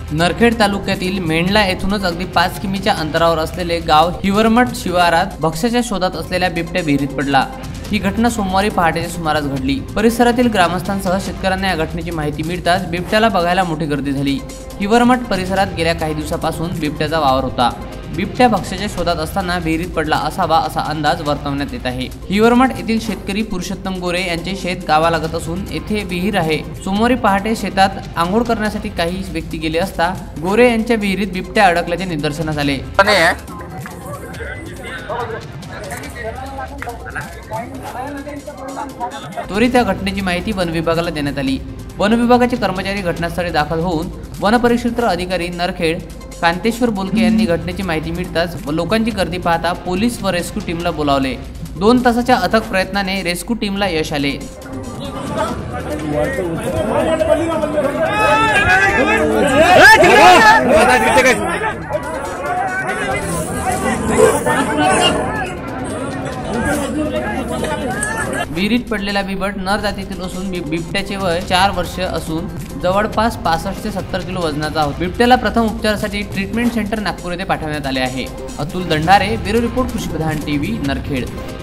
नरखेड तालुक्यातील मेंढला येथूनच अगदी 5 किमीच्या अंतरावर असलेले गाव हिवरमठ शिवारात भक्ष्याच्या शोधात असलेल्या बिबट्या विहिरीत पडला। ही घटना सोमवारी पहाटेच्या सुमारास घडली। परिसरातील ग्रामस्थांसह शेतकऱ्यांना या घटनेची माहिती मिळताच बिबट्याला बघायला मोठी गर्दी झाली। हिवरमठ परिसरात गेल्या काही दिवसापासून बिबट्याचा वावर होता। बिबट्या भक्ष्याच्या शोधात असताना विहिरीत पडला असावा असा अंदाज वर्तवण्यात येत आहे। हिवरमठ येथील शेतकरी पुरुषोत्तम गोरे यांचे शेत गावालागत असून येथे विहीर आहे। सोमवारी पहाटे शेतात आंघोळ करण्यासाठी काही व्यक्ती गेले असता गोरे यांच्या विहिरीत बिबट्या अडकल्याचे निदर्शनास आले। त्वरित या घटनेची माहिती वन विभागाला देण्यात आली। वन विभागाचे कर्मचारी घटनास्थळी दाखल होऊन वन परिक्षेत्र अधिकारी नरखेड कांतेश्वर बोलके यांनी घटनेची माहिती मिळताच लोकांची गर्दी पाहता पोलीस व रेस्क्यू टीमला बोलावले। 2 तासाच्या अथक प्रयत्नाने रेस्क्यू टीमला यश आले। विहिरीत पडलेला बिबट नर जातीतील असून बिबट्याचे वय 4 वर्ष असून जवळपास 65 ते 70 किलो वजनाचा होता। बिबट्याला प्रथम उपचारासाठी ट्रीटमेंट सेंटर नागपूर येथे पाठवण्यात आले आहे। अतुल दंडारे, ब्युरो रिपोर्ट, कृषी प्रधान टीव्ही, नरखेड।